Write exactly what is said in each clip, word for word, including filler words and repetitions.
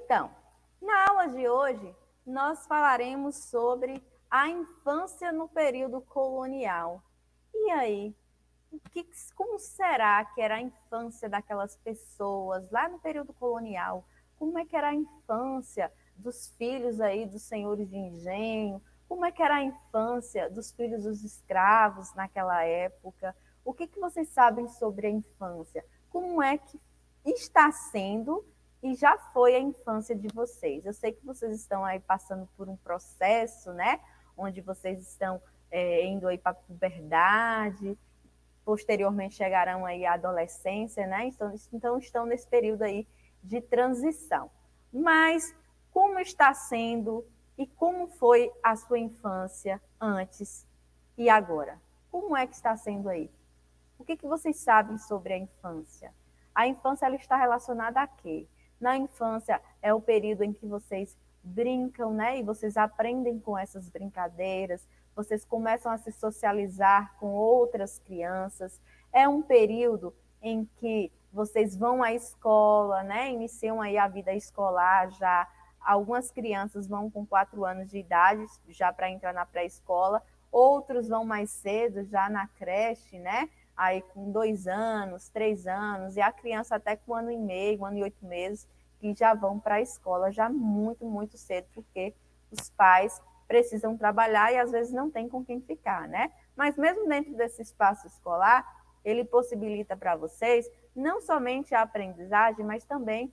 Então, na aula de hoje, nós falaremos sobre a infância no período colonial. E aí, que, como será que era a infância daquelas pessoas lá no período colonial? Como é que era a infância dos filhos aí dos senhores de engenho? Como é que era a infância dos filhos dos escravos naquela época? O que, que vocês sabem sobre a infância? Como é que está sendo e já foi a infância de vocês? Eu sei que vocês estão aí passando por um processo, né? Onde vocês estão é, indo aí para a puberdade, posteriormente chegarão aí à adolescência, né? Então, então estão nesse período aí de transição. Mas como está sendo e como foi a sua infância antes e agora? Como é que está sendo aí? O que, que vocês sabem sobre a infância? A infância ela está relacionada a quê? Na infância é o período em que vocês brincam, né? E vocês aprendem com essas brincadeiras, vocês começam a se socializar com outras crianças. É um período em que vocês vão à escola, né? Iniciam aí a vida escolar já. Algumas crianças vão com quatro anos de idade, já para entrar na pré-escola. Outros vão mais cedo, já na creche, né? Aí com dois anos, três anos, e a criança até com um ano e meio, um ano e oito meses, que já vão para a escola já muito, muito cedo, porque os pais precisam trabalhar e às vezes não tem com quem ficar, né? Mas mesmo dentro desse espaço escolar, ele possibilita para vocês não somente a aprendizagem, mas também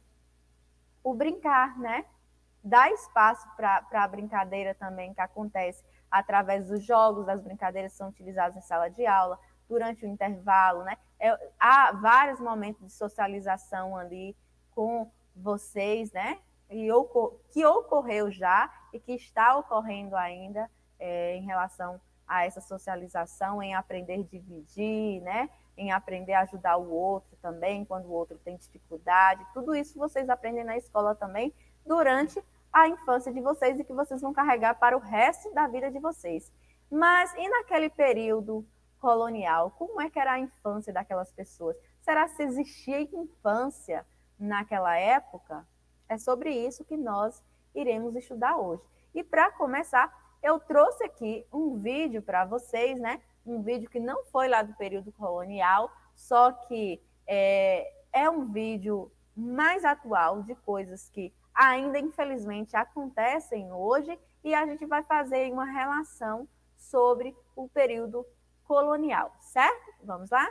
o brincar, né? Dá espaço para a brincadeira também que acontece através dos jogos, as brincadeiras são utilizadas em sala de aula, durante o intervalo, né? É, há vários momentos de socialização ali com vocês, né? E ocor que ocorreu já e que está ocorrendo ainda é, em relação a essa socialização, em aprender a dividir, né? Em aprender a ajudar o outro também, quando o outro tem dificuldade. Tudo isso vocês aprendem na escola também, durante a infância de vocês e que vocês vão carregar para o resto da vida de vocês. Mas e naquele período colonial, como é que era a infância daquelas pessoas? Será que existia infância naquela época? É sobre isso que nós iremos estudar hoje. E para começar, eu trouxe aqui um vídeo para vocês, né? Um vídeo que não foi lá do período colonial, só que é, é um vídeo mais atual de coisas que ainda, infelizmente, acontecem hoje e a gente vai fazer uma relação sobre o período colonial, certo? Vamos lá?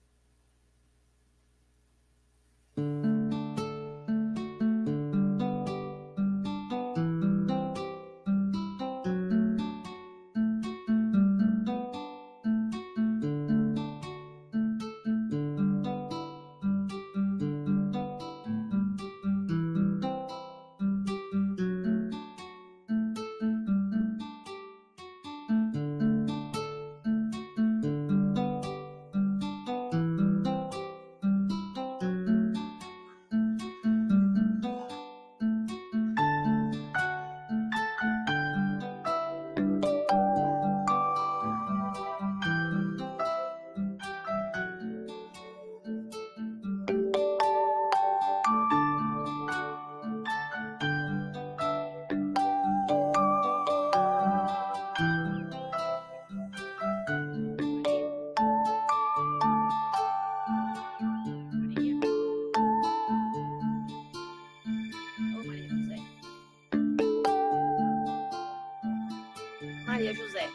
Maria José.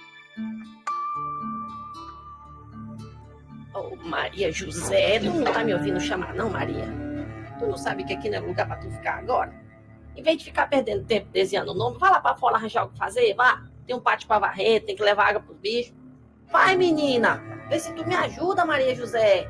Oh, Maria José, tu não tá me ouvindo chamar, não, Maria? Tu não sabe que aqui não é lugar pra tu ficar agora? Em vez de ficar perdendo tempo desenhando o nome, vai lá pra fora arranjar o que fazer, vá. Tem um pátio pra varrer, tem que levar água pros bichos. Vai, menina, vê se tu me ajuda, Maria José.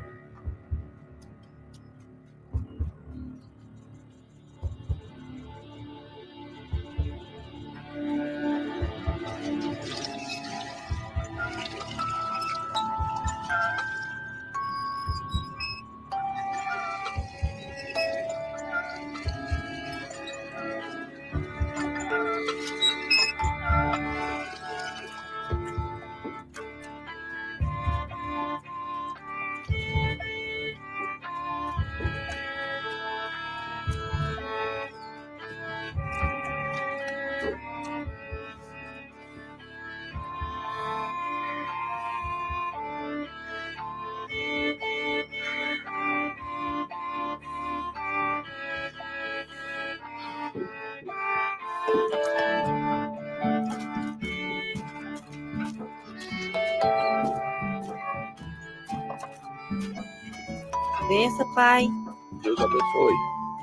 Benção, pai. Deus abençoe.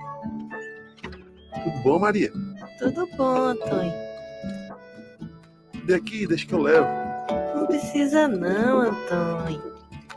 Tudo bom, Maria? Tudo bom, Antônio. Dê aqui, deixa que eu levo. Não precisa não, Antônio.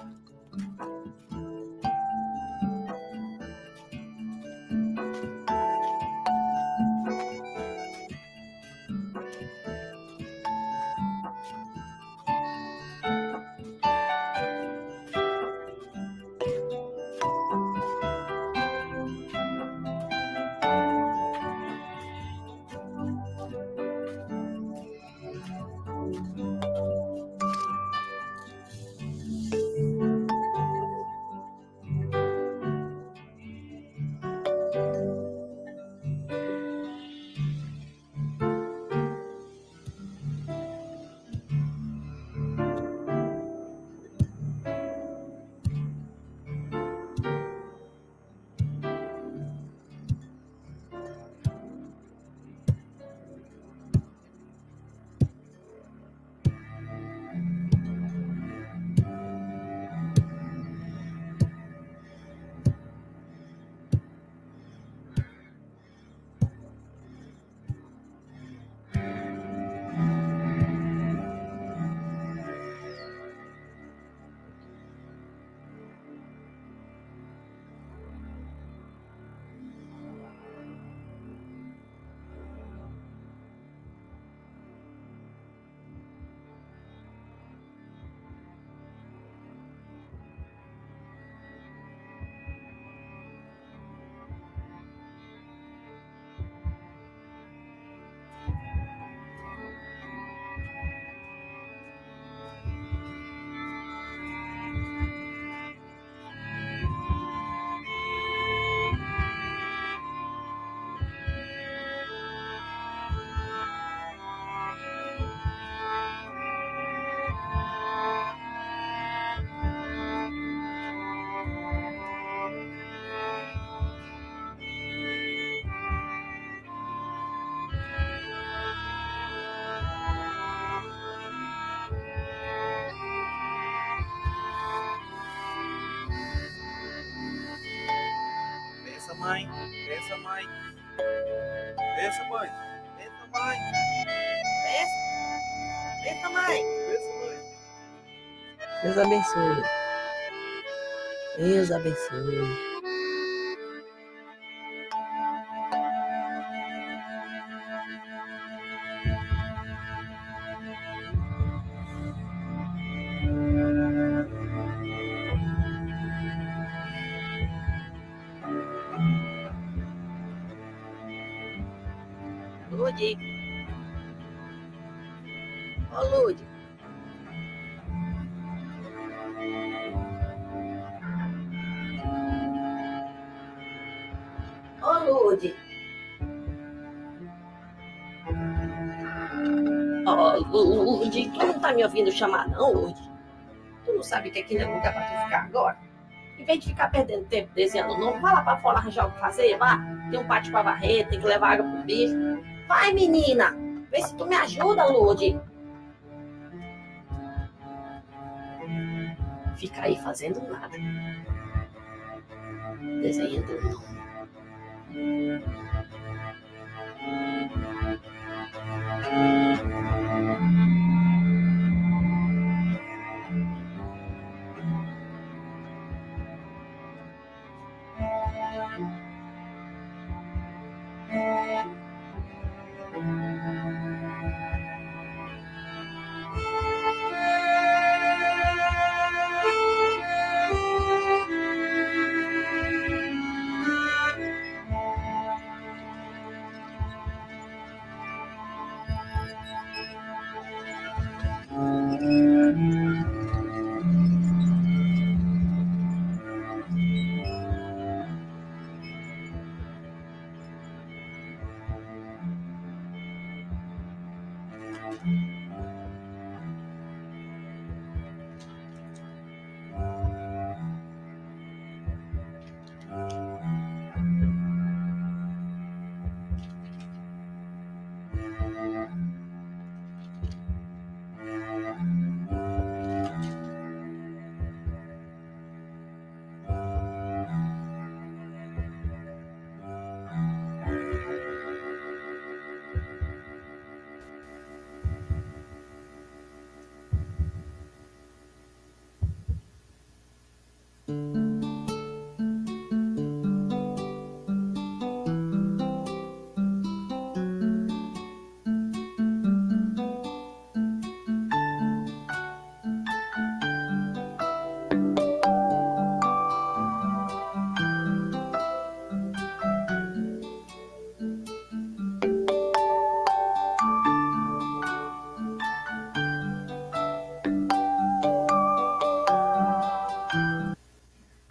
Benção, mãe. Benção, mãe. Benção, mãe. Benção, mãe. Benção, benção, mãe. Benção, mãe. Deus abençoe. Deus abençoe. Lude. Ô, Lude. Ô, Lude. Ô, Lude, tu não tá me ouvindo chamar, não, Lude? Tu não sabe que aqui não é lugar pra tu ficar agora? Em vez de ficar perdendo tempo desenhando nome, vai lá pra fora arranjar o que fazer, vá. Tem um pátio pra varrer, tem que levar água pro bicho. Vai, menina! Vê se tu me ajuda, Lude. Fica aí fazendo nada. Desenhando não.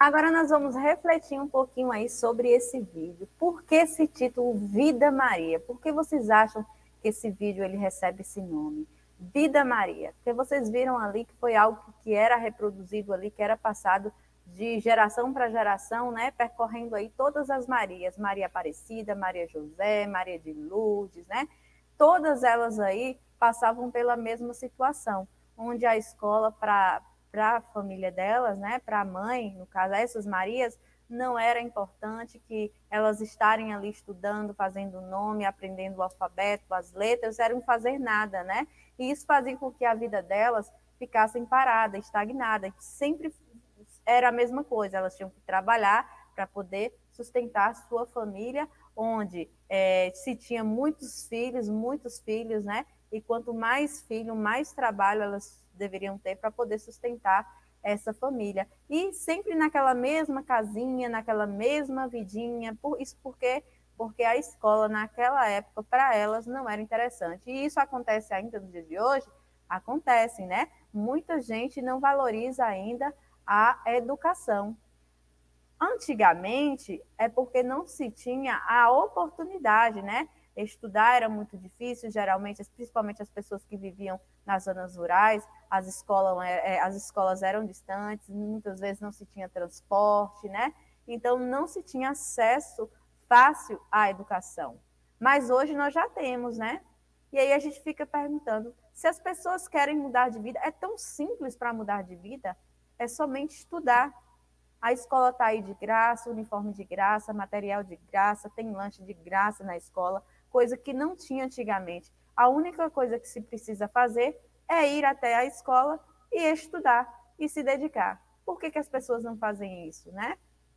Agora nós vamos refletir um pouquinho aí sobre esse vídeo. Por que esse título Vida Maria? Por que vocês acham que esse vídeo ele recebe esse nome? Vida Maria. Porque vocês viram ali que foi algo que era reproduzido ali, que era passado de geração para geração, né? Percorrendo aí todas as Marias. Maria Aparecida, Maria José, Maria de Lourdes, né? Todas elas aí passavam pela mesma situação, onde a escola para para a família delas, né, para a mãe, no caso, essas Marias, não era importante que elas estarem ali estudando, fazendo o nome, aprendendo o alfabeto, as letras, eram fazer nada, né? E isso fazia com que a vida delas ficasse parada, estagnada, que sempre era a mesma coisa, elas tinham que trabalhar para poder sustentar a sua família, onde é, se tinha muitos filhos, muitos filhos, né? E quanto mais filho, mais trabalho elas deveriam ter para poder sustentar essa família. E sempre naquela mesma casinha, naquela mesma vidinha, por, isso porque, porque a escola naquela época para elas não era interessante. E isso acontece ainda no dia de hoje? Acontece, né? Muita gente não valoriza ainda a educação. Antigamente é porque não se tinha a oportunidade, né? Estudar era muito difícil, geralmente, principalmente as pessoas que viviam nas zonas rurais, as escolas, as escolas eram distantes, muitas vezes não se tinha transporte, né? Então não se tinha acesso fácil à educação. Mas hoje nós já temos, né? E aí a gente fica perguntando, se as pessoas querem mudar de vida, é tão simples para mudar de vida, é somente estudar. A escola está aí de graça, uniforme de graça, material de graça, tem lanche de graça na escola, coisa que não tinha antigamente. A única coisa que se precisa fazer é ir até a escola e estudar e se dedicar. Por que que as pessoas não fazem isso, né?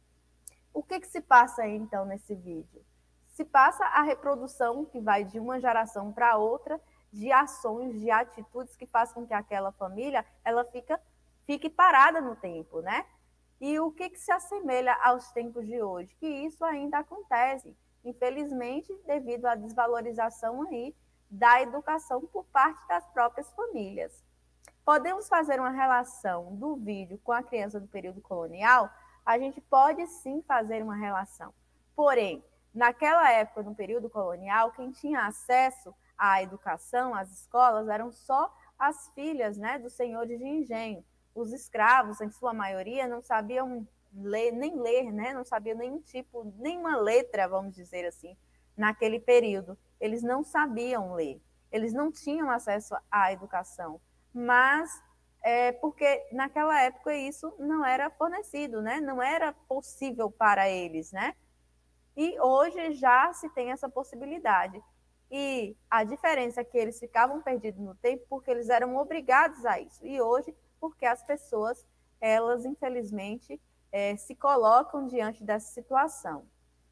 O que que se passa aí, então, nesse vídeo? Se passa a reprodução que vai de uma geração para outra, de ações, de atitudes que fazem com que aquela família ela fica, fique parada no tempo, né? E o que, que se assemelha aos tempos de hoje? Que isso ainda acontece, infelizmente, devido à desvalorização aí da educação por parte das próprias famílias. Podemos fazer uma relação do vídeo com a criança do período colonial? A gente pode sim fazer uma relação. Porém, naquela época, no período colonial, quem tinha acesso à educação, às escolas, eram só as filhas, né, dos senhores de engenho. Os escravos, em sua maioria, não sabiam ler, nem ler, né? Não sabiam nenhum tipo, nenhuma letra, vamos dizer assim, naquele período. Eles não sabiam ler, eles não tinham acesso à educação, mas é porque naquela época isso não era fornecido, né? Não era possível para eles, né? E hoje já se tem essa possibilidade. E a diferença é que eles ficavam perdidos no tempo porque eles eram obrigados a isso. E hoje, porque as pessoas, elas, infelizmente, é, se colocam diante dessa situação.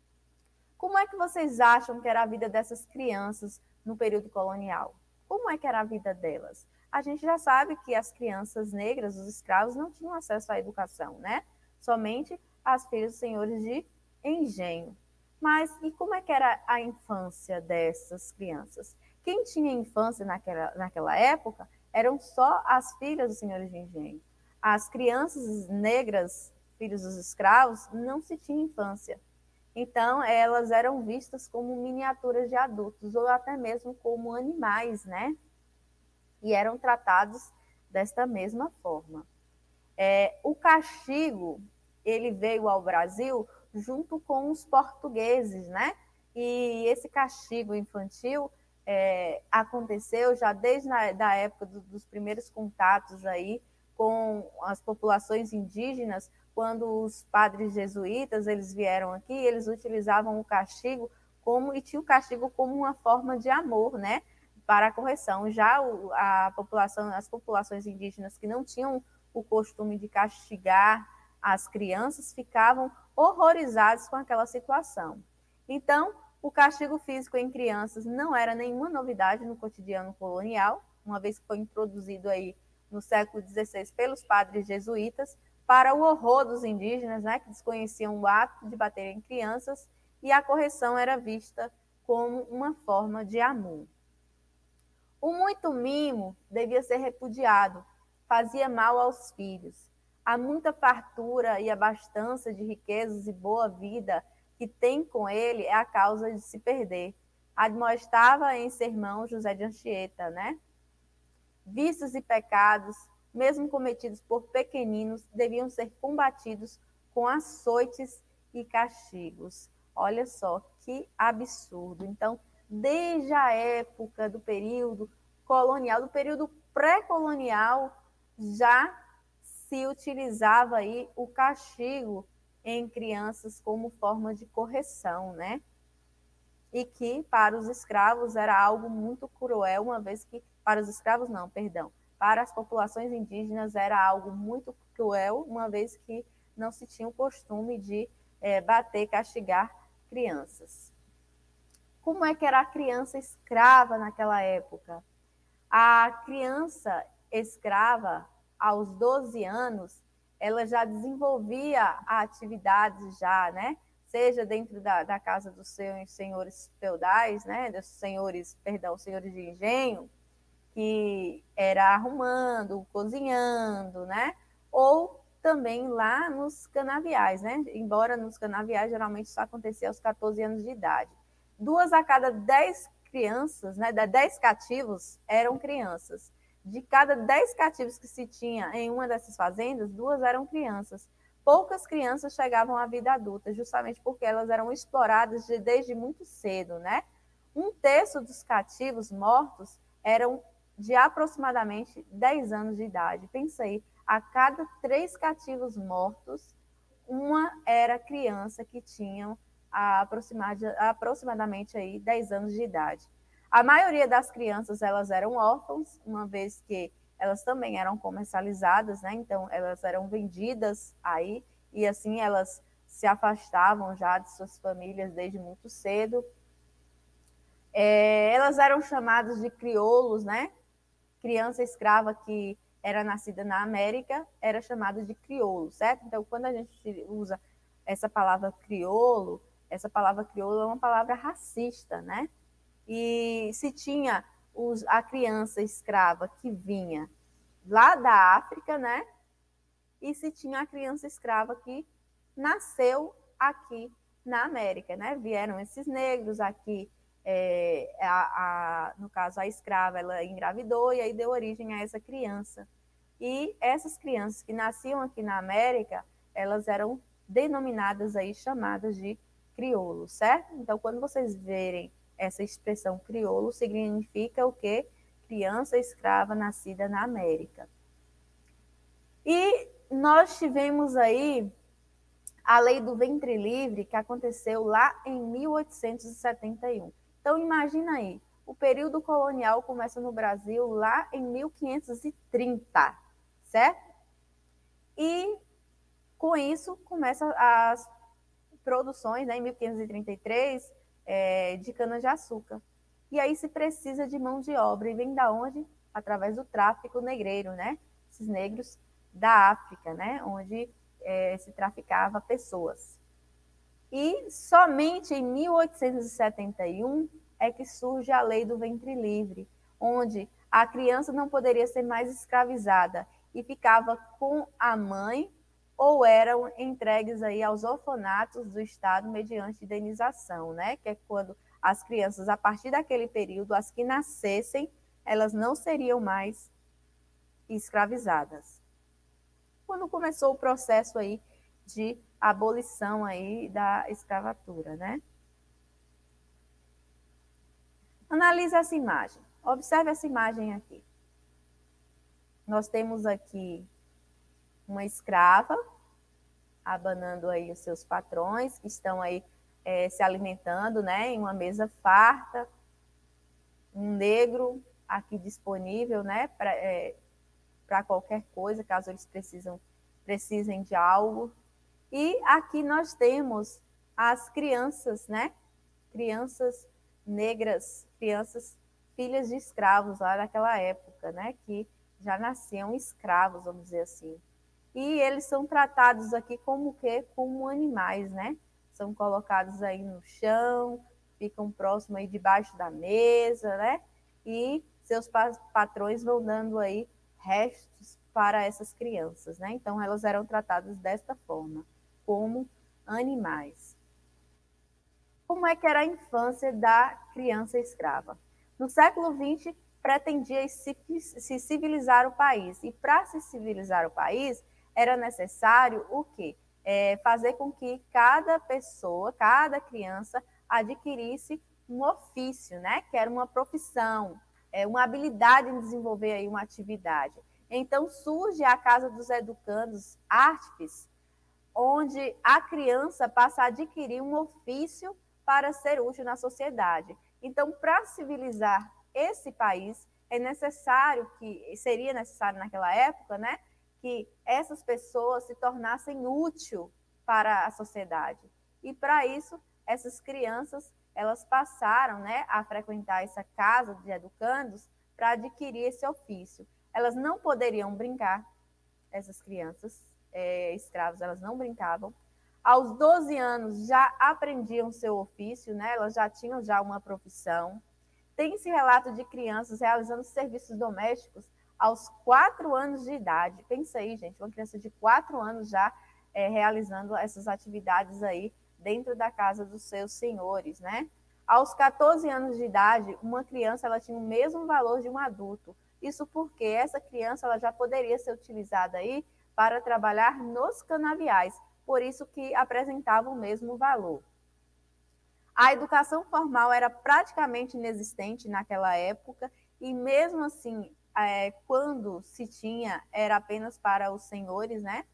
Como é que vocês acham que era a vida dessas crianças no período colonial? Como é que era a vida delas? A gente já sabe que as crianças negras, os escravos, não tinham acesso à educação, né? Somente as filhas dos senhores de engenho. Mas e como é que era a infância dessas crianças? Quem tinha infância naquela, naquela época eram só as filhas dos senhores de engenho. As crianças negras, filhos dos escravos, não se tinha infância. Então, elas eram vistas como miniaturas de adultos, ou até mesmo como animais, né? E eram tratados desta mesma forma. É, o castigo, ele veio ao Brasil junto com os portugueses, né? E esse castigo infantil é, aconteceu já desde a da época do, dos primeiros contatos aí com as populações indígenas, quando os padres jesuítas eles vieram aqui, eles utilizavam o castigo como e tinha o castigo como uma forma de amor, né? Para a correção. Já o, a população, as populações indígenas que não tinham o costume de castigar as crianças ficavam horrorizados com aquela situação. Então, o castigo físico em crianças não era nenhuma novidade no cotidiano colonial, uma vez que foi introduzido aí no século dezesseis pelos padres jesuítas, para o horror dos indígenas, né, que desconheciam o ato de bater em crianças, e a correção era vista como uma forma de amor. O muito mimo devia ser repudiado, fazia mal aos filhos. a muita fartura e abastança de riquezas e boa vida que tem com ele é a causa de se perder. Admoestava em sermão José de Anchieta, né? Vícios e pecados, mesmo cometidos por pequeninos, deviam ser combatidos com açoites e castigos. Olha só que absurdo. Então, desde a época do período colonial, do período pré-colonial, já se utilizava aí o castigo em crianças como forma de correção, né? E que para os escravos era algo muito cruel, uma vez que, para os escravos não, perdão, para as populações indígenas era algo muito cruel, uma vez que não se tinha o costume de é, bater, castigar crianças. Como é que era a criança escrava naquela época? A criança escrava, aos doze anos, ela já desenvolvia atividades já, né? Seja dentro da, da casa dos seus senhores feudais, né? Dos senhores, perdão, senhores de engenho, que era arrumando, cozinhando, né? Ou também lá nos canaviais, né? Embora nos canaviais geralmente isso acontecia aos catorze anos de idade. Duas a cada dez crianças, né? Dez cativos eram crianças. De cada dez cativos que se tinha em uma dessas fazendas, duas eram crianças. Poucas crianças chegavam à vida adulta, justamente porque elas eram exploradas de, desde muito cedo, né? Um terço dos cativos mortos eram de aproximadamente dez anos de idade. Pensa aí, a cada três cativos mortos, uma era criança que tinham aproximadamente aí dez anos de idade. A maioria das crianças, elas eram órfãos, uma vez que elas também eram comercializadas, né? Então elas eram vendidas aí e assim elas se afastavam já de suas famílias desde muito cedo. É, elas eram chamadas de crioulos, né? Criança escrava que era nascida na América era chamada de crioulo, certo? Então quando a gente usa essa palavra crioulo, essa palavra crioulo é uma palavra racista, né? E se tinha os, a criança escrava que vinha lá da África, né? E se tinha a criança escrava que nasceu aqui na América, né? Vieram esses negros aqui, é, a, a, no caso a escrava, ela engravidou e aí deu origem a essa criança. E essas crianças que nasciam aqui na América, elas eram denominadas aí, chamadas de crioulo, certo? Então, quando vocês verem essa expressão crioulo, significa o quê? Criança escrava nascida na América. E nós tivemos aí a lei do ventre livre, que aconteceu lá em mil oitocentos e setenta e um. Então, imagina aí, o período colonial começa no Brasil lá em mil quinhentos e trinta, certo? E com isso começam as produções, né, em mil quinhentos e trinta e três, é, de cana-de-açúcar. E aí se precisa de mão de obra. E vem da onde? Através do tráfico negreiro, né? Esses negros da África, né? Onde é, se traficava pessoas. E somente em mil oitocentos e setenta e um é que surge a lei do ventre livre, onde a criança não poderia ser mais escravizada e ficava com a mãe ou eram entregues aí aos orfanatos do Estado mediante indenização, né? Que é quando as crianças, a partir daquele período, as que nascessem, elas não seriam mais escravizadas. Quando começou o processo aí de abolição aí da escravatura, né? Analise essa imagem. Observe essa imagem aqui. Nós temos aqui uma escrava abanando aí os seus patrões, que estão aí é, se alimentando, né, em uma mesa farta, um negro aqui disponível, né, para é, para qualquer coisa, caso eles precisam, precisem de algo. E aqui nós temos as crianças, né, crianças negras, crianças filhas de escravos lá daquela época, né, que já nasciam escravos, vamos dizer assim. E eles são tratados aqui como o quê? Como animais, né? São colocados aí no chão, ficam próximos aí debaixo da mesa, né? E seus patrões vão dando aí restos para essas crianças, né? Então, elas eram tratadas desta forma, como animais. Como é que era a infância da criança escrava? No século vinte, pretendia se, se civilizar o país. E para se civilizar o país, era necessário o quê? É, fazer com que cada pessoa, cada criança, adquirisse um ofício, né? Que era uma profissão, é, uma habilidade em desenvolver aí uma atividade. Então, surge a Casa dos Educandos Artes, onde a criança passa a adquirir um ofício para ser útil na sociedade. Então, para civilizar esse país, é necessário que, seria necessário naquela época, né, que essas pessoas se tornassem úteis para a sociedade. E para isso, essas crianças, elas passaram, né, a frequentar essa casa de educandos para adquirir esse ofício. Elas não poderiam brincar, essas crianças é, escravas, elas não brincavam. Aos doze anos já aprendiam seu ofício, né? Elas já tinham já uma profissão. Tem-se relato de crianças realizando serviços domésticos aos quatro anos de idade. Pensa aí, gente, uma criança de quatro anos já é, realizando essas atividades aí dentro da casa dos seus senhores, né? Aos quatorze anos de idade, uma criança ela tinha o mesmo valor de um adulto. Isso porque essa criança ela já poderia ser utilizada aí para trabalhar nos canaviais, por isso que apresentava o mesmo valor. A educação formal era praticamente inexistente naquela época e mesmo assim, é, quando se tinha, era apenas para os senhores, né?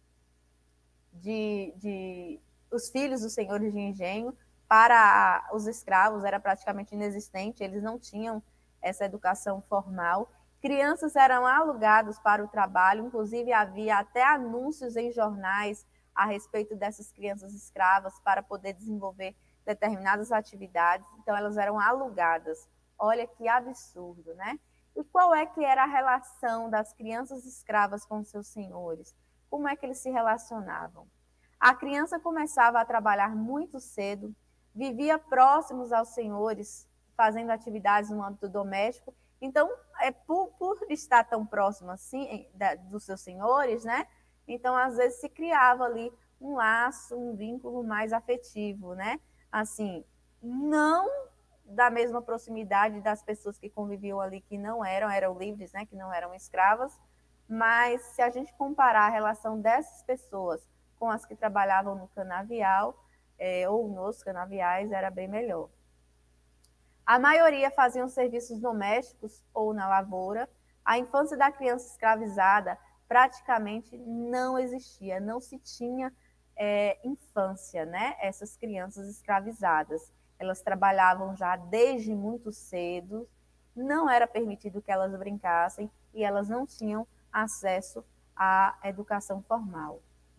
De, de, os filhos dos senhores de engenho. Para os escravos era praticamente inexistente, eles não tinham essa educação formal. Crianças eram alugadas para o trabalho, inclusive havia até anúncios em jornais a respeito dessas crianças escravas para poder desenvolver determinadas atividades. Então, elas eram alugadas. Olha que absurdo, né? E qual é que era a relação das crianças escravas com seus senhores? Como é que eles se relacionavam? A criança começava a trabalhar muito cedo, vivia próximos aos senhores, fazendo atividades no âmbito doméstico. Então, é por, por estar tão próximo assim da, dos seus senhores, né? Então, às vezes, se criava ali um laço, um vínculo mais afetivo, né? Assim, não da mesma proximidade das pessoas que conviviam ali, que não eram, eram livres, né? Que não eram escravas, mas se a gente comparar a relação dessas pessoas com as que trabalhavam no canavial, é, ou nos canaviais, era bem melhor. A maioria faziam serviços domésticos ou na lavoura. A infância da criança escravizada praticamente não existia, não se tinha é, infância, né? Essas crianças escravizadas. Elas trabalhavam já desde muito cedo, não era permitido que elas brincassem e elas não tinham acesso à educação formal.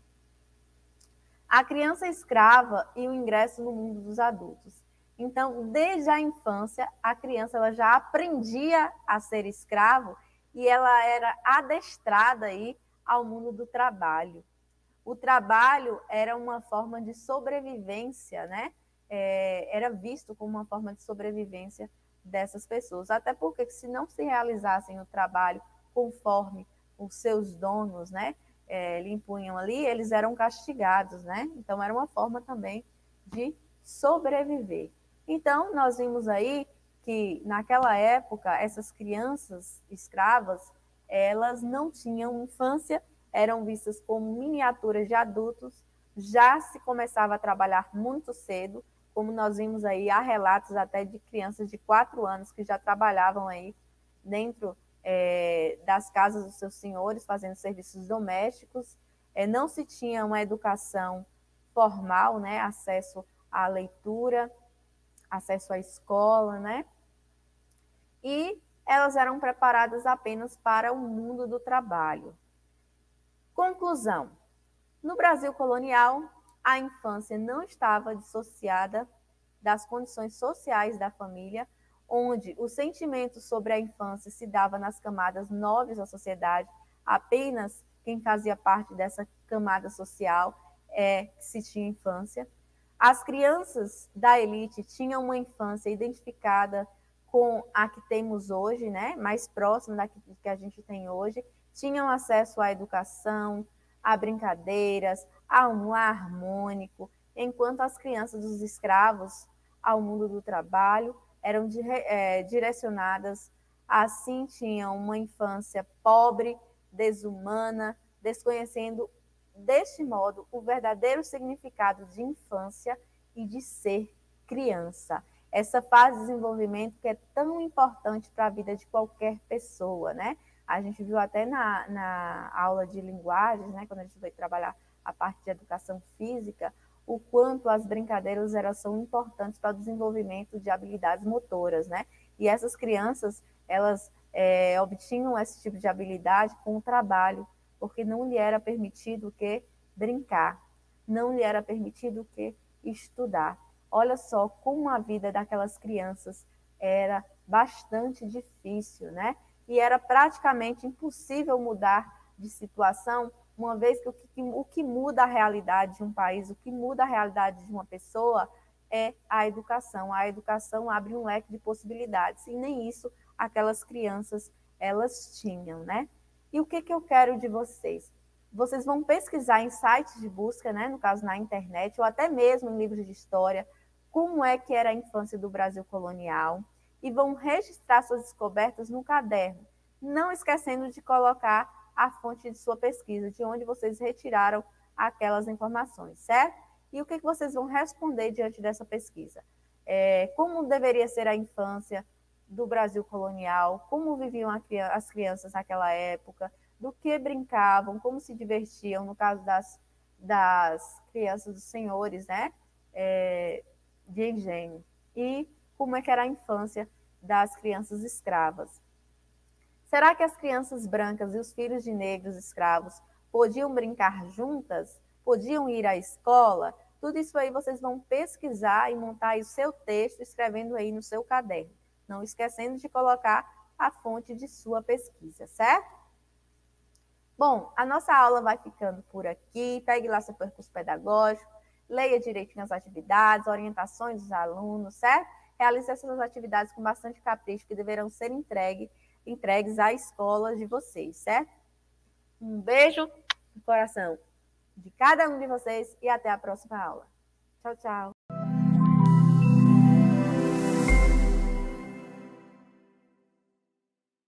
A criança escrava e o ingresso no mundo dos adultos. Então, desde a infância, a criança ela já aprendia a ser escravo e ela era adestrada aí ao mundo do trabalho. O trabalho era uma forma de sobrevivência, né? É, era visto como uma forma de sobrevivência dessas pessoas. Até porque se não se realizassem o trabalho conforme os seus donos, né? É, lhe impunham ali, eles eram castigados, né? Então, era uma forma também de sobreviver. Então, nós vimos aí que, naquela época, essas crianças escravas, elas não tinham infância, eram vistas como miniaturas de adultos, já se começava a trabalhar muito cedo, como nós vimos aí, há relatos até de crianças de quatro anos que já trabalhavam aí dentro é, das casas dos seus senhores, fazendo serviços domésticos. É, não se tinha uma educação formal, né, acesso à leitura, acesso à escola, né? E elas eram preparadas apenas para o mundo do trabalho. Conclusão: no Brasil colonial, a infância não estava dissociada das condições sociais da família, onde o sentimento sobre a infância se dava nas camadas nobres da sociedade. Apenas quem fazia parte dessa camada social é que se tinha infância. As crianças da elite tinham uma infância identificada com a que temos hoje, né? Mais próxima da que, que a gente tem hoje. tinham acesso à educação, a brincadeiras, a um lar harmônico, enquanto as crianças dos escravos ao mundo do trabalho eram é, direcionadas, assim tinham uma infância pobre, desumana, desconhecendo deste modo o verdadeiro significado de infância e de ser criança. Essa fase de desenvolvimento que é tão importante para a vida de qualquer pessoa, né? A gente viu até na, na aula de linguagens, né, quando a gente foi trabalhar a parte de educação física, o quanto as brincadeiras eram, são importantes para o desenvolvimento de habilidades motoras, né? E essas crianças, elas é, obtinham esse tipo de habilidade com o trabalho, porque não lhe era permitido o que brincar, não lhe era permitido o que estudar. Olha só como a vida daquelas crianças era bastante difícil, né? E era praticamente impossível mudar de situação, uma vez que o que, o que muda a realidade de um país, o que muda a realidade de uma pessoa é a educação. A educação abre um leque de possibilidades, e nem isso aquelas crianças elas tinham, né? E o que, que eu quero de vocês? Vocês vão pesquisar em sites de busca, né, no caso na internet, ou até mesmo em livros de história, como é que era a infância do Brasil colonial, e vão registrar suas descobertas no caderno, não esquecendo de colocar a fonte de sua pesquisa, de onde vocês retiraram aquelas informações, certo? E o que, que vocês vão responder diante dessa pesquisa? É, como deveria ser a infância do Brasil colonial, como viviam as crianças naquela época, do que brincavam, como se divertiam, no caso das, das crianças dos senhores, né, é, de engenho, e como é que era a infância das crianças escravas. Será que as crianças brancas e os filhos de negros escravos podiam brincar juntas? Podiam ir à escola? Tudo isso aí vocês vão pesquisar e montar aí o seu texto, escrevendo aí no seu caderno. Não esquecendo de colocar a fonte de sua pesquisa, certo? Bom, a nossa aula vai ficando por aqui. Pegue lá seu percurso pedagógico, leia direitinho as atividades, orientações dos alunos, certo? Realize essas atividades com bastante capricho, que deverão ser entregue, entregues à escola de vocês, certo? Um beijo no coração de cada um de vocês e até a próxima aula. Tchau, tchau.